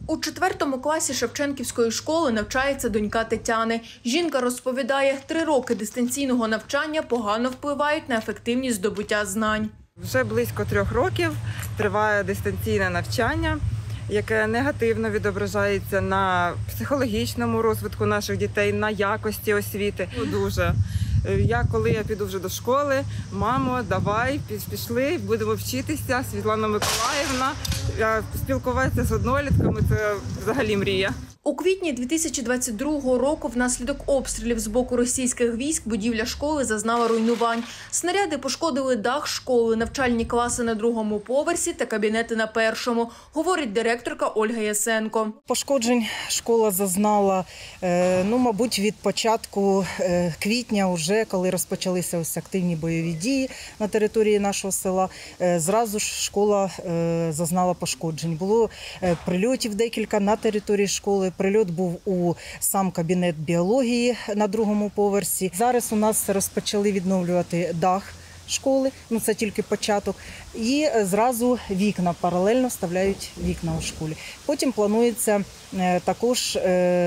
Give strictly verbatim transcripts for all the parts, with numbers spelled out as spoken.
У четвертому класі Шевченківської школи навчається донька Тетяни. Жінка розповідає, три роки дистанційного навчання погано впливають на ефективність здобуття знань. Вже близько трьох років триває дистанційне навчання, яке негативно відображається на психологічному розвитку наших дітей, на якості освіти. Дуже. Я, коли я піду вже до школи, мамо, давай, пішли, будемо вчитися. Світлана Миколаївна, спілкуватися з однолітками – це взагалі мрія. У квітні дві тисячі двадцять другого року внаслідок обстрілів з боку російських військ будівля школи зазнала руйнувань. Снаряди пошкодили дах школи, навчальні класи на другому поверсі та кабінети на першому, говорить директорка Ольга Ясенко. Пошкоджень школа зазнала, ну, мабуть, від початку квітня, вже коли розпочалися ось активні бойові дії на території нашого села. Зразу ж школа зазнала пошкоджень. Було прильотів декілька на території школи. Прильот був у сам кабінет біології на другому поверсі. Зараз у нас розпочали відновлювати дах школи, ну це тільки початок, і зразу вікна, паралельно вставляють вікна у школі. Потім планується також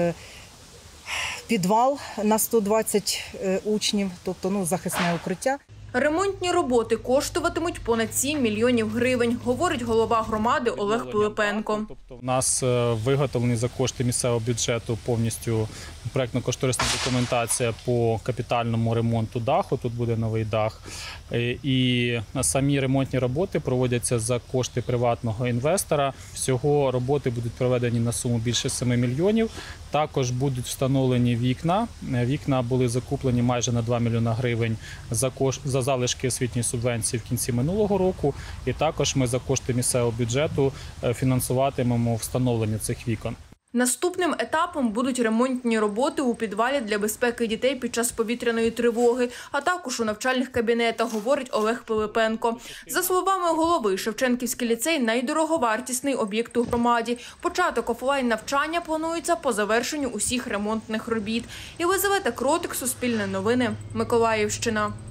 підвал на сто двадцять учнів, тобто ну, захисне укриття. Ремонтні роботи коштуватимуть понад сім мільйонів гривень, говорить голова громади Олег Пилипенко. У нас виготовлені за кошти місцевого бюджету повністю проєктно-кошторисна документація по капітальному ремонту даху, тут буде новий дах. І самі ремонтні роботи проводяться за кошти приватного інвестора. Всього роботи будуть проведені на суму більше семи мільйонів. Також будуть встановлені вікна. Вікна були закуплені майже на два мільйони гривень за, кош... за залишки освітньої субвенції в кінці минулого року. І також ми за кошти місцевого бюджету фінансуватимемо встановлення цих вікон. Наступним етапом будуть ремонтні роботи у підвалі для безпеки дітей під час повітряної тривоги, а також у навчальних кабінетах, говорить Олег Пилипенко. За словами голови, Шевченківський ліцей – найдороговартісний об'єкт у громаді. Початок офлайн-навчання планується по завершенню усіх ремонтних робіт. Єлизавета Кротик, Суспільне новини, Миколаївщина.